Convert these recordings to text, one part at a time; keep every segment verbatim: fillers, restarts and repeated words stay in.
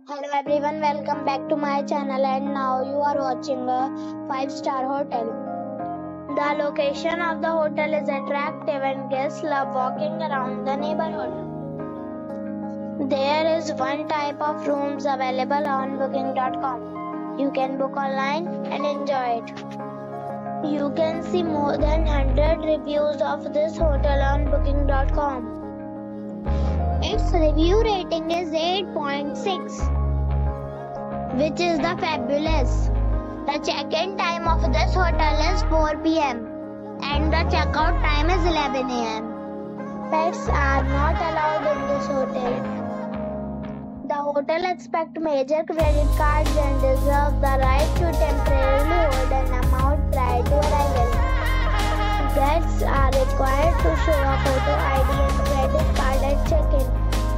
Hello everyone, welcome back to my channel, and now you are watching a five star hotel. The location of the hotel is attractive and guests love walking around the neighborhood. There is one type of rooms available on booking dot com. You can book online and enjoy it. You can see more than one hundred reviews of this hotel on booking dot com. Its review rating is eight point six, which is the fabulous. The check-in time of this hotel is four p m and the check-out time is eleven a m Pets are not allowed in this hotel. The hotel accepts major credit cards and reserves the right to temporarily hold an amount prior to arrival. Guests are required to show a photo I D and credit card at check-in.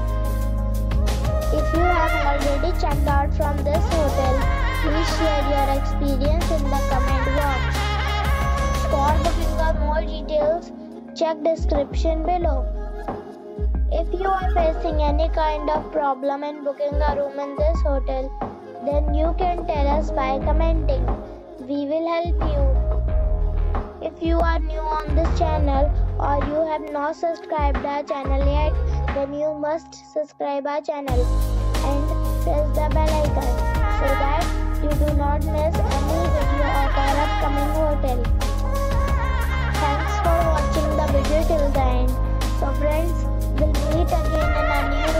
If you have already checked out from this hotel, please share your experience in the comment box. For booking or more details, check description below. If you are facing any kind of problem in booking a room in this hotel, then you can tell us by commenting. We will help you. If you are new on this channel or you have not subscribed our channel yet, then you must subscribe our channel and press the bell icon so that you do not miss any video of our upcoming hotel. Thanks for watching the video till the end. So friends, we'll meet again in a new